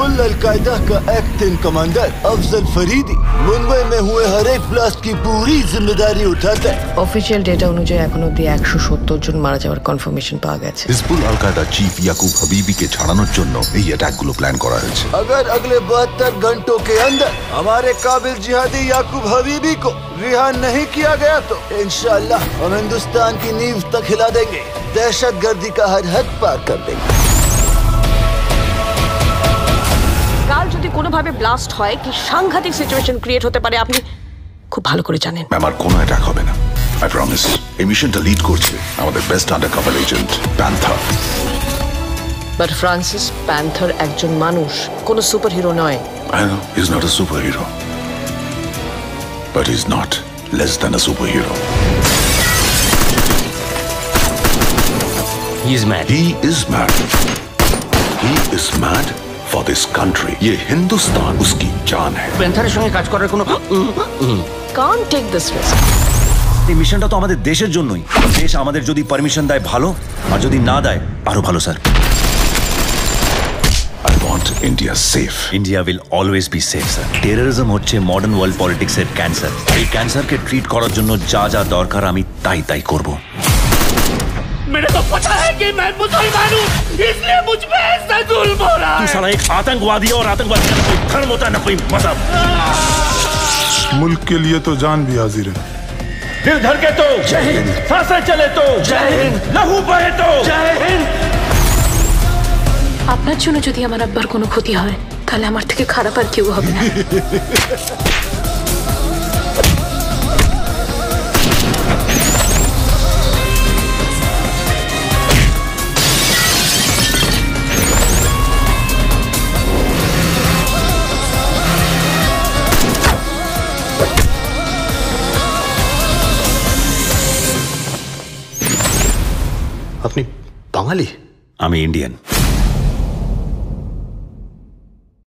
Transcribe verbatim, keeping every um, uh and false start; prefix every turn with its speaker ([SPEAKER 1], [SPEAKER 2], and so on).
[SPEAKER 1] मुल्ला al-Qaeda का acting commander Afzal Faridi Mumbai में हुए हर एक ब्लास्ट की पूरी जिम्मेदारी उठाता है।
[SPEAKER 2] অফিশিয়াল ডেটা অনুযায়ী এখন অবধি একশো সত্তর জন মারা যাওয়ার কনফার্মেশন পাওয়া গেছে।
[SPEAKER 3] হিজবুল আল-কায়দা চিফ ইয়াকুব হাবিবিকে ছাড়ানোর জন্য এই অ্যাটাকগুলো প্ল্যান করা হয়েছে।
[SPEAKER 1] अगर अगले बहत्तर घंटों के अंदर हमारे काबिल जिहादी याकूब हबीबी को रिहा नहीं किया गया तो इंशाअल्लाह हम हिंदुस्तान की नींव तक हिला देंगे, दहशतगर्दी का हर हद पार कर देंगे।
[SPEAKER 2] কাল যদি কোনোভাবে ব্লাস্ট হয় কি সাংঘাতিক সিচুয়েশন ক্রিয়েট হতে পারে আপনি খুব ভালো করে জানেন।
[SPEAKER 3] আমার কোনো অ্যাটাক হবে না, আই প্রমিস। এই মিশনটা লিড করছে আমাদের best undercover agent Panther.
[SPEAKER 2] But Francis Panther একজন মানুষ, কোনো সুপারহিরো নয়।
[SPEAKER 3] I know he is not a superhero, but he is not less than a superhero.
[SPEAKER 4] He is mad.
[SPEAKER 3] He is mad. He is mad for this country. ये हिंदुस्तान उसकी जान है।
[SPEAKER 4] প্যান্থারের সঙ্গে কাজ করার কোনো
[SPEAKER 2] can't take this risk.
[SPEAKER 5] এই মিশনটা তো আমাদের দেশের জন্যই। দেশ আমাদের যদি পারমিশন দেয় ভালো, আর যদি না দেয় আরো ভালো sir.
[SPEAKER 3] I want India safe.
[SPEAKER 5] India will always be safe sir. Terrorism হচ্ছে মডার্ন ওয়ার্ল্ড পলিটিক্সের ক্যান্সার। এই ক্যান্সারকে ট্রিট করার জন্য যা যা দরকার আমি তাই তাই করব।
[SPEAKER 4] मेरे को पता है कि मैं मुसलमान हूँ, इसलिए मुझ पे ऐसा जुल्म हो रहा है।
[SPEAKER 5] तू साला एक आतंकवादी है और आतंकवादी का कोई धर्म होता है ना कोई मजहब।
[SPEAKER 6] मुल्क के लिए तो जान भी हाजिर है।
[SPEAKER 5] दिल धड़के तो जय हिंद, सांसें चले तो जय हिंद, लहू बहे तो जय हिंद।
[SPEAKER 7] আপনার জন্য যদি আমার আব্বার কোনো ক্ষতি হয় তাহলে আমার থেকে খারাপ আর কেউ হবে না।
[SPEAKER 4] আপনি বাঙালি?
[SPEAKER 5] আমি ইন্ডিয়ান।